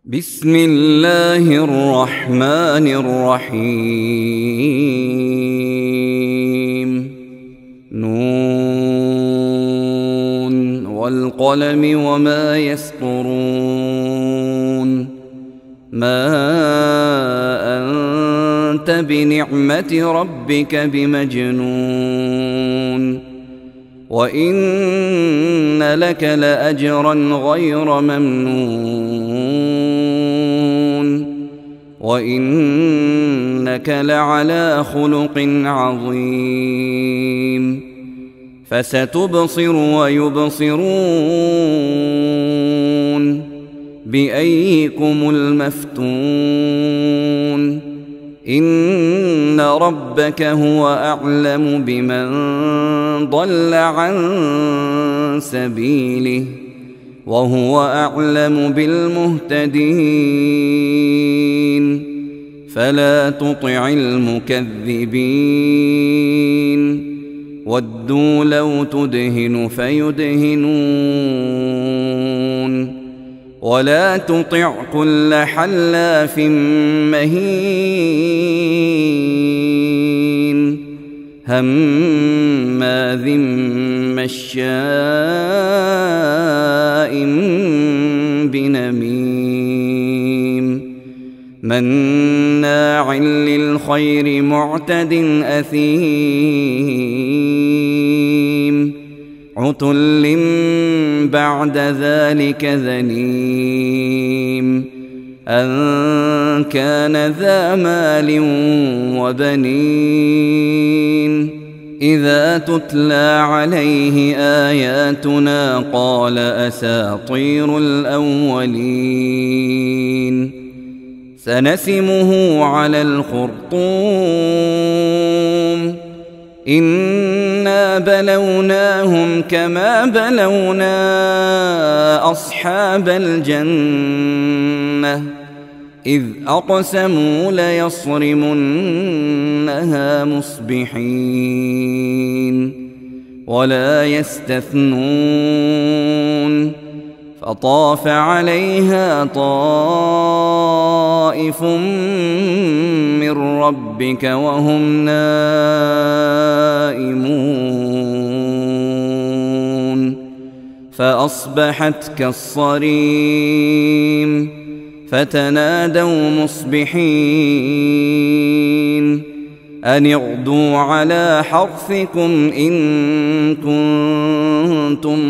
بسم الله الرحمن الرحيم نون والقلم وما يسطرون ما أنت بنعمة ربك بمجنون وإن لك لأجرا غير ممنون وإنك لعلى خلق عظيم فستبصر ويبصرون بأيكم المفتون إن ربك هو أعلم بمن ضل عن سبيله وهو أعلم بالمهتدين فلا تطع المكذبين ودوا لو تدهن فيدهنون ولا تطع كل حلاف مهين هماذ مشاء بنميم مناع للخير معتد أثيم عتل بعد ذلك ذنيم أن كان ذا مال وبنين إذا تتلى عليه آياتنا قال أساطير الأولين سنسمه على الخرطوم إنا بلوناهم كما بلونا أصحاب الجنة إذ أقسموا ليصرمنها مصبحين ولا يستثنون فطاف عليها طائف من ربك وهم نائمون فأصبحت كالصريم فتنادوا مصبحين أن اغدوا على حرثكم إن كنتم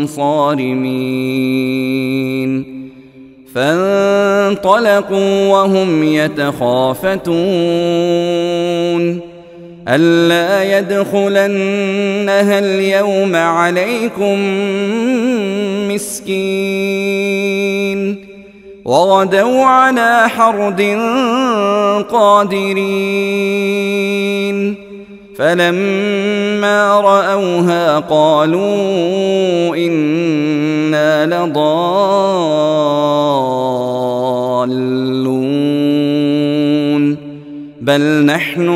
صارمين فانطلقوا وهم يتخافتون ألا يدخلنها اليوم عليكم مسكين وغدوا على حرد قادرين فلما رأوها قالوا إنا لضالون بل نحن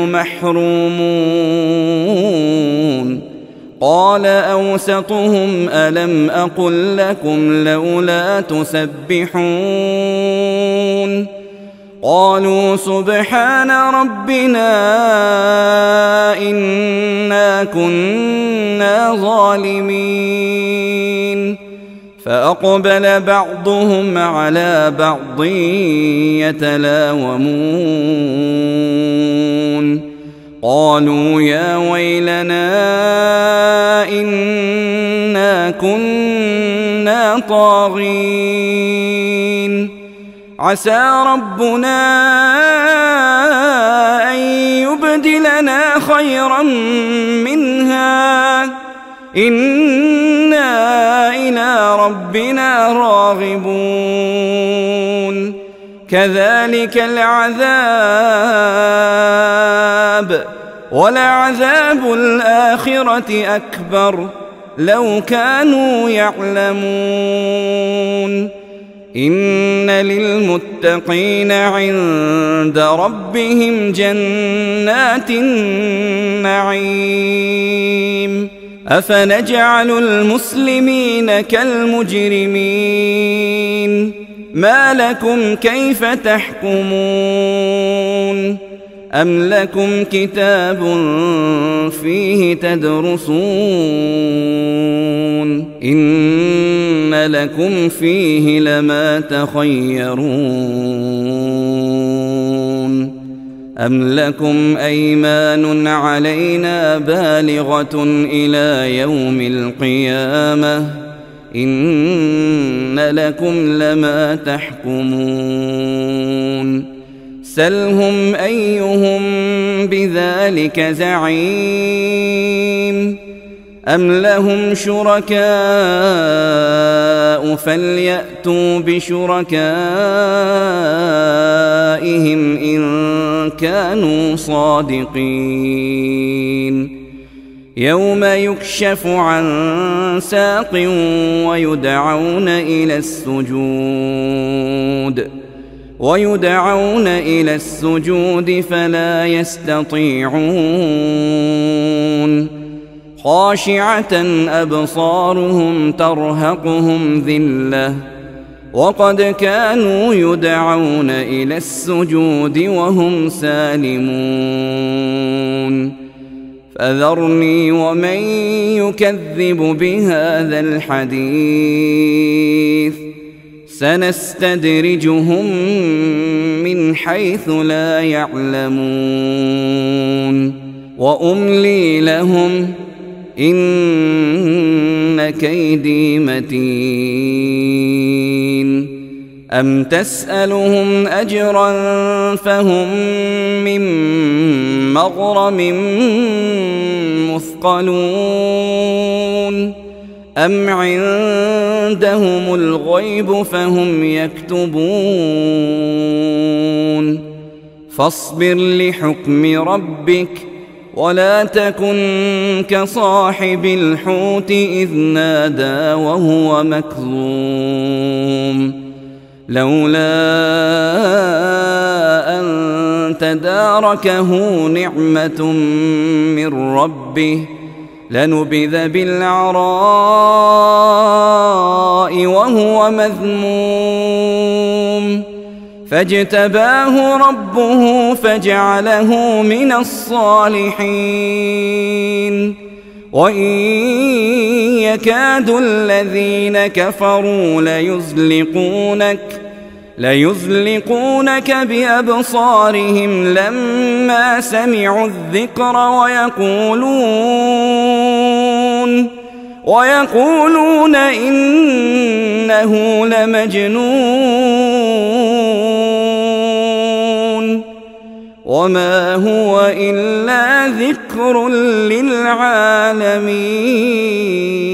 محرومون قال أوسطهم ألم أقل لكم لولا تسبحون قالوا سبحان ربنا إنا كنا ظالمين فأقبل بعضهم على بعض يتلاومون قالوا يا ويلنا إنا كنا طاغين عسى ربنا أن يبدلنا خيرا منها إنا إلى ربنا راغبون كذلك العذاب ولعذاب الآخرة أكبر لو كانوا يعلمون إن للمتقين عند ربهم جنات النعيم أفنجعل المسلمين كالمجرمين ما لكم كيف تحكمون أم لكم كتاب فيه تدرسون إن لكم فيه لما تخيرون أم لكم أيمان علينا بالغة إلى يوم القيامة إن لكم لما تحكمون سلهم أيهم بذلك زعيم أم لهم شركاء فليأتوا بشركائهم إن كانوا صادقين يوم يكشف عن ساق ويدعون إلى السجود فلا يستطيعون خاشعة أبصارهم ترهقهم ذلة وقد كانوا يدعون إلى السجود وهم سالمون فذرني ومن يكذب بهذا الحديث سنستدرجهم من حيث لا يعلمون وأملي لهم إن كيدي متين أم تسألهم أجرا فهم من مغرم مثقلون أم عندهم الغيب فهم يكتبون فاصبر لحكم ربك ولا تكن كصاحب الحوت إذ نادى وهو مكظوم لولا أن تداركه نعمة من ربه لنبذ بالعراء وهو مذموم فاجتباه ربه فجعله من الصالحين وإن يكاد الذين كفروا ليزلقونك بأبصارهم لما سمعوا الذكر ويقولون إنه لمجنون وما هو إلا ذكر للعالمين.